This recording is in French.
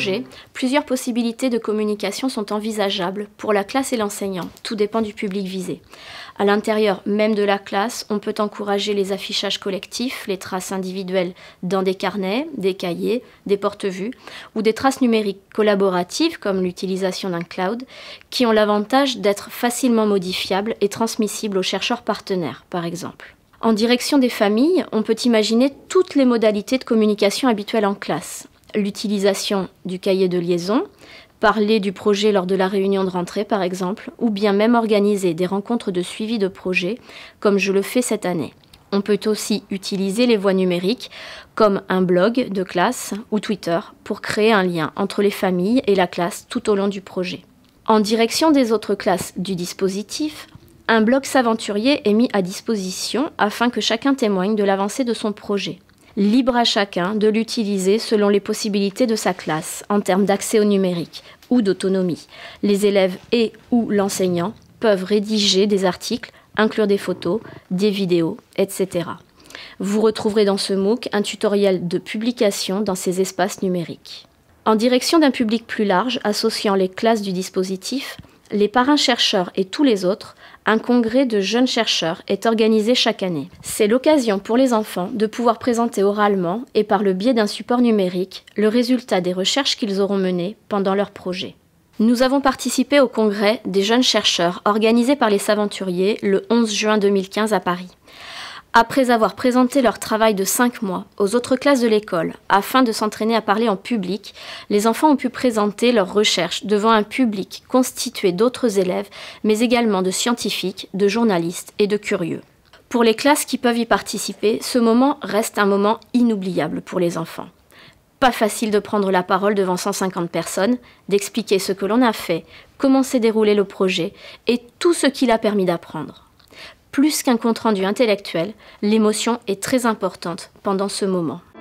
projet, plusieurs possibilités de communication sont envisageables pour la classe et l'enseignant. Tout dépend du public visé. À l'intérieur même de la classe, on peut encourager les affichages collectifs, les traces individuelles dans des carnets, des cahiers, des porte-vues ou des traces numériques collaboratives comme l'utilisation d'un cloud qui ont l'avantage d'être facilement modifiables et transmissibles aux chercheurs partenaires, par exemple. En direction des familles, on peut imaginer toutes les modalités de communication habituelles en classe. L'utilisation du cahier de liaison, parler du projet lors de la réunion de rentrée par exemple, ou bien même organiser des rencontres de suivi de projet, comme je le fais cette année. On peut aussi utiliser les voies numériques, comme un blog de classe ou Twitter, pour créer un lien entre les familles et la classe tout au long du projet. En direction des autres classes du dispositif, un blog s'aventurier est mis à disposition afin que chacun témoigne de l'avancée de son projet. Libre à chacun de l'utiliser selon les possibilités de sa classe en termes d'accès au numérique ou d'autonomie. Les élèves et ou l'enseignant peuvent rédiger des articles, inclure des photos, des vidéos, etc. Vous retrouverez dans ce MOOC un tutoriel de publication dans ces espaces numériques. En direction d'un public plus large, associant les classes du dispositif, les parrains chercheurs et tous les autres, un congrès de jeunes chercheurs est organisé chaque année. C'est l'occasion pour les enfants de pouvoir présenter oralement et par le biais d'un support numérique le résultat des recherches qu'ils auront menées pendant leur projet. Nous avons participé au congrès des jeunes chercheurs organisé par les Saventuriers le 11 juin 2015 à Paris. Après avoir présenté leur travail de 5 mois aux autres classes de l'école, afin de s'entraîner à parler en public, les enfants ont pu présenter leurs recherches devant un public constitué d'autres élèves, mais également de scientifiques, de journalistes et de curieux. Pour les classes qui peuvent y participer, ce moment reste un moment inoubliable pour les enfants. Pas facile de prendre la parole devant 150 personnes, d'expliquer ce que l'on a fait, comment s'est déroulé le projet et tout ce qu'il a permis d'apprendre. Plus qu'un compte-rendu intellectuel, l'émotion est très importante pendant ce moment.